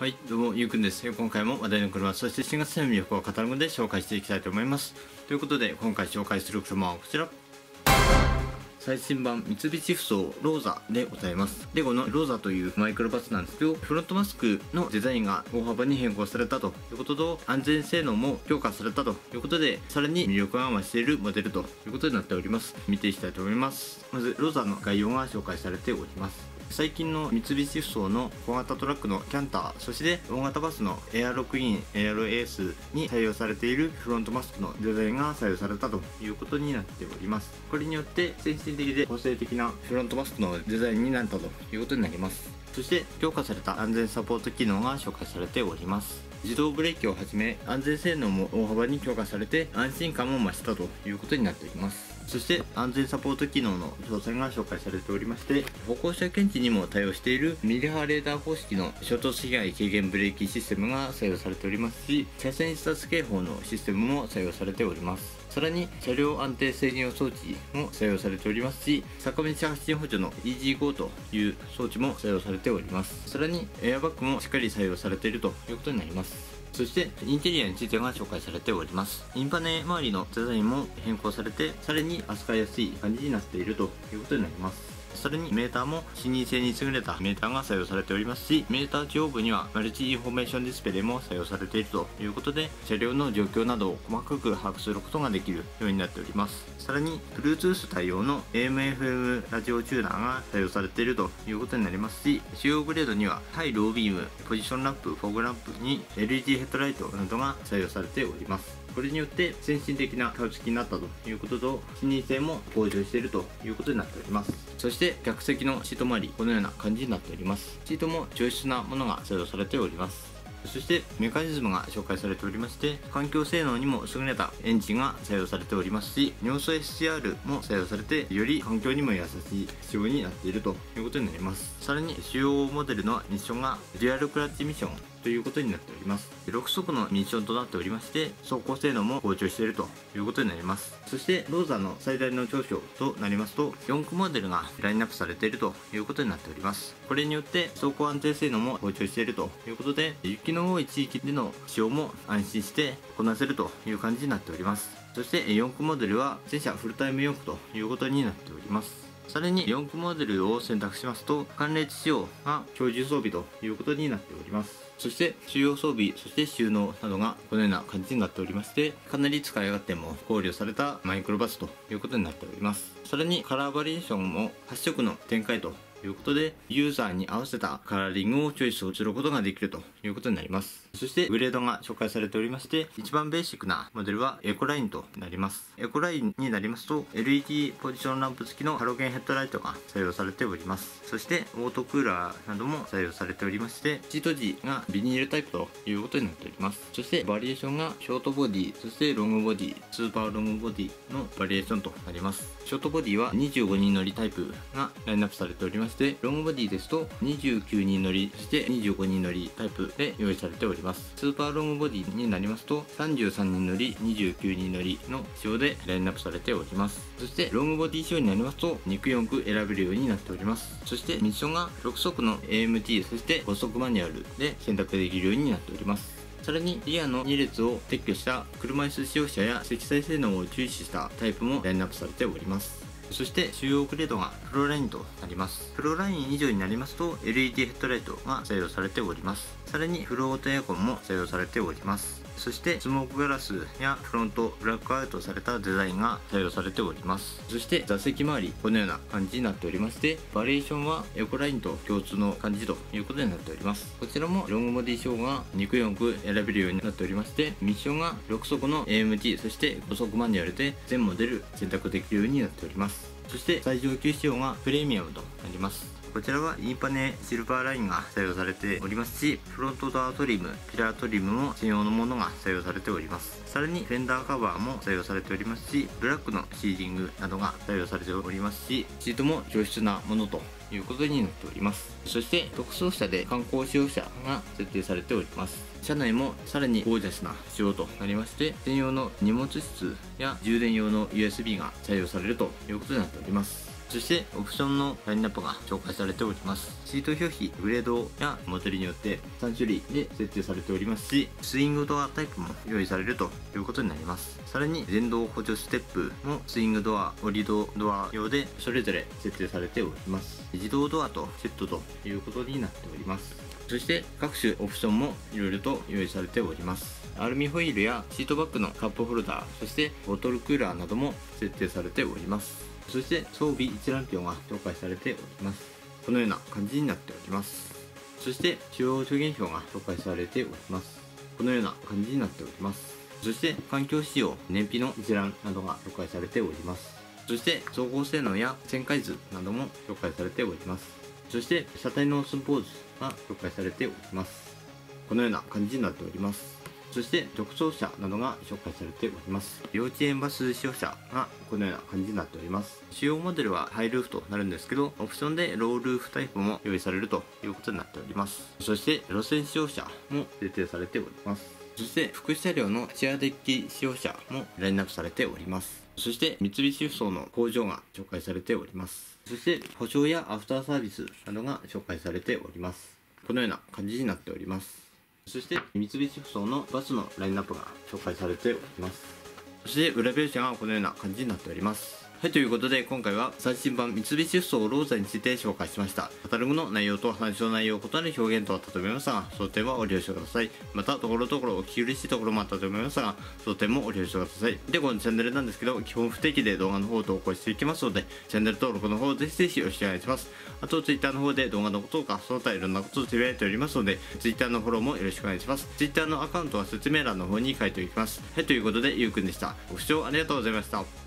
はい、どうも、ゆうくんです。今回も話題の車、そして新型車の魅力をカタログで紹介していきたいと思います。ということで、今回紹介する車はこちら。最新版三菱ふそうローザでございます。レゴのローザというマイクロバスなんですけど、フロントマスクのデザインが大幅に変更されたということと、安全性能も強化されたということで、さらに魅力が増しているモデルということになっております。見ていきたいと思います。まず、ローザの概要が紹介されております。最近の三菱ふそうの小型トラックのキャンター、そして大型バスのエアロックイン、エアロエースに採用されているフロントマスクのデザインが採用されたということになっております。これによって先進的で個性的なフロントマスクのデザインになったということになります。そして強化された安全サポート機能が紹介されております。自動ブレーキをはじめ安全性能も大幅に強化されて安心感も増したということになっております。そして安全サポート機能の詳細が紹介されておりまして、歩行者検知にも対応しているミリ波レーダー方式の衝突被害軽減ブレーキシステムが採用されておりますし、車線自殺警報のシステムも採用されております。さらに車両安定制御装置も採用されておりますし、坂道発進補助の EasyGo という装置も採用されております。さらにエアバッグもしっかり採用されているということになります。そしてインテリアについてが紹介されております。インパネ周りのデザインも変更されて、さらに扱いやすい感じになっているということになります。さらにメーターも視認性に優れたメーターが採用されておりますし、メーター中央部にはマルチインフォメーションディスプレイも採用されているということで、車両の状況などを細かく把握することができるようになっております。さらに Bluetooth 対応の AM/FM ラジオチューナーが採用されているということになりますし、主要グレードにはハイロービーム、ポジションランプ、フォグランプに LED ヘッドライトなどが採用されております。これによって先進的な顔つきになったということと、視認性も向上しているということになっております。そして客席のシート周り、このような感じになっております。シートも上質なものが採用されております。そしてメカニズムが紹介されておりまして、環境性能にも優れたエンジンが採用されておりますし、尿素 SCR も採用されて、より環境にも優しい仕様になっているということになります。さらに主要モデルのミッションがデュアルクラッチミッションということになっております。6速のミッションとなっておりまして、走行性能も向上しているということになります。そしてローザの最大の長所となりますと、4駆モデルがラインナップされているということになっております。これによって走行安定性能も向上しているということで、雪の多い地域での使用も安心してこなせるという感じになっております。そして4駆モデルは全車フルタイム4駆ということになっております。さらに4駆モデルを選択しますと、寒冷地仕様が標準装備ということになっております。そして主要装備、そして収納などがこのような感じになっておりまして、かなり使い勝手も考慮されたマイクロバスということになっております。さらにカラーバリエーションも8色の展開ということで、ユーザーに合わせたカラーリングをチョイスをすることができるということになります。そしてグレードが紹介されておりまして、一番ベーシックなモデルはエコラインとなります。エコラインになりますと LED ポジションランプ付きのハロゲンヘッドライトが採用されております。そしてオートクーラーなども採用されておりまして、シート時がビニールタイプということになっております。そしてバリエーションがショートボディ、そしてロングボディ、スーパーロングボディのバリエーションとなります。ショートボディは25人乗りタイプがラインナップされておりまして、ロングボディですと29人乗り、そして25人乗りタイプで用意されております。スーパーロングボディになりますと33人乗り、29人乗りの仕様でラインナップされております。そしてロングボディ仕様になりますと肉4駆選べるようになっております。そしてミッションが6速の AMT、そして5速マニュアルで選択できるようになっております。さらにリアの2列を撤去した車椅子使用者や積載性能を重視したタイプもラインナップされております。そして主要グレードがプロラインとなります。プロライン以上になりますと LED ヘッドライトが採用されております。さらにフルオートエアコンも採用されております。そしてスモークガラスやフロントブラックアウトされたデザインが採用されております。そして座席周りこのような感じになっておりまして、バリエーションはエコラインと共通の感じということになっております。こちらもロングボディ仕様が肉4駆選べるようになっておりまして、ミッションが6速の AMT、そして5速マニュアルで全モデル選択できるようになっております。そして最上級仕様がプレミアムとなります。こちらはインパネシルバーラインが採用されておりますし、フロントドアトリム、ピラートリムも専用のものが採用されております。さらにフェンダーカバーも採用されておりますし、ブラックのシーリングなどが採用されておりますし、シートも上質なものということになっております。そして特装車で観光使用車が設定されております。車内もさらにゴージャスな仕様となりまして、専用の荷物室や充電用の USB が採用されるということになっております。 そしてオプションのラインナップが紹介されております。シート表記、グレードやモデルによって3種類で設定されておりますし、スイングドアタイプも用意されるということになります。さらに電動補助ステップもスイングドア、折りドア用でそれぞれ設定されております。自動ドアとセットということになっております。そして各種オプションもいろいろと用意されております。アルミホイールやシートバッグのカップホルダー、そしてボトルクーラーなども設定されております。そして装備一覧表が紹介されております。このような感じになっております。そして使用助言表が紹介されております。このような感じになっております。そして環境仕様、燃費の一覧などが紹介されております。そして走行性能や旋回図なども紹介されております。そして車体の寸法図が紹介されております。このような感じになっております。そして直走車などが紹介されております。幼稚園バス使用車がこのような感じになっております。主要モデルはハイルーフとなるんですけど、オプションでロールーフタイプも用意されるということになっております。そして路線使用車も設定されております。そして副車両のチェアデッキ使用車もラインナップされております。そして三菱ふそうの工場が紹介されております。そして保証やアフターサービスなどが紹介されております。このような感じになっております。そして三菱ふそうのバスのラインナップが紹介されております。そして裏描写がこのような感じになっております。はい、ということで今回は最新版三菱ふそうローザについて紹介しました。カタログの内容と話の内容異なる表現とあったと思いますが、その点はご了承ください。またところどころお聞き苦しいところもあったと思いますが、その点もご了承ください。で、このチャンネルなんですけど、基本不定期で動画の方を投稿していきますので、チャンネル登録の方ぜひぜひよろしくお願いします。あと Twitter の方で動画のこととかその他いろんなことをつぶやいておりますので、Twitter のフォローもよろしくお願いします。Twitter のアカウントは説明欄の方に書いておきます。はい、ということでゆうくんでした。ご視聴ありがとうございました。